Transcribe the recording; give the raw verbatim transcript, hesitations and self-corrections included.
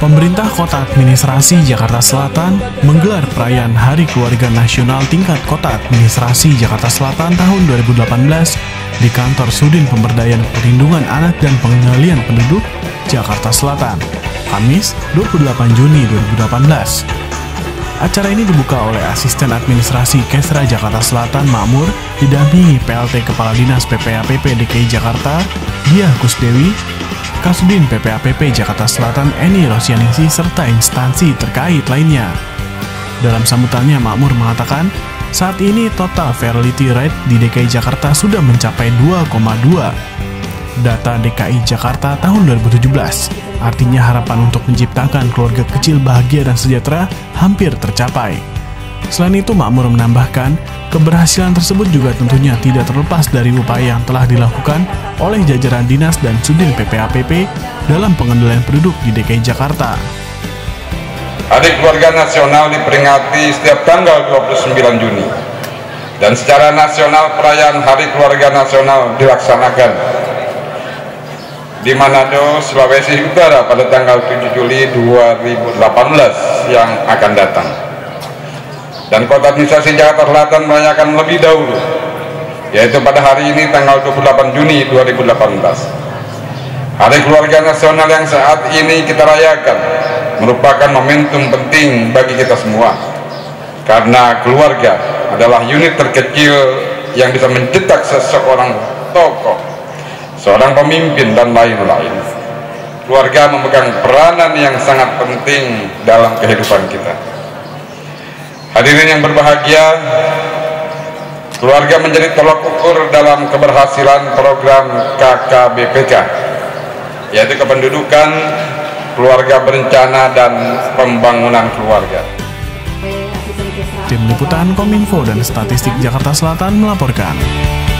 Pemerintah Kota Administrasi Jakarta Selatan menggelar perayaan Hari Keluarga Nasional tingkat Kota Administrasi Jakarta Selatan tahun dua ribu delapan belas di kantor Sudin Pemberdayaan Perlindungan Anak dan Pengendalian Penduduk Jakarta Selatan, Kamis dua puluh delapan Juni dua ribu delapan belas. Acara ini dibuka oleh Asisten Administrasi Kesra Jakarta Selatan Makmur didampingi P L T Kepala Dinas P P A P P D K I Jakarta, Diah Kusdewi, Kasudin P P A P P Jakarta Selatan Eni Rosianingsi serta instansi terkait lainnya. Dalam sambutannya, Makmur mengatakan, saat ini total fertility rate di D K I Jakarta sudah mencapai dua koma dua. Data D K I Jakarta tahun dua ribu tujuh belas. Artinya harapan untuk menciptakan keluarga kecil bahagia dan sejahtera hampir tercapai. Selain itu, Makmur menambahkan, keberhasilan tersebut juga tentunya tidak terlepas dari upaya yang telah dilakukan oleh jajaran dinas dan Sudin P P A P P dalam pengendalian penduduk di D K I Jakarta. Hari Keluarga Nasional diperingati setiap tanggal dua puluh sembilan Juni. Dan secara nasional perayaan Hari Keluarga Nasional dilaksanakan di Manado, Sulawesi Utara pada tanggal tujuh Juli dua ribu delapan belas yang akan datang. Dan Kota Administrasi Jakarta Selatan merayakan lebih dahulu, yaitu pada hari ini tanggal dua puluh delapan Juni dua ribu delapan belas. Hari Keluarga Nasional yang saat ini kita rayakan merupakan momentum penting bagi kita semua, karena keluarga adalah unit terkecil yang bisa mencetak seseorang tokoh, seorang pemimpin, dan lain-lain. Keluarga memegang peranan yang sangat penting dalam kehidupan kita. Hadirin yang berbahagia, keluarga menjadi tolak ukur dalam keberhasilan program K K B P K, yaitu kependudukan, keluarga berencana, dan pembangunan keluarga. Tim Liputan Kominfo dan Statistik Jakarta Selatan melaporkan.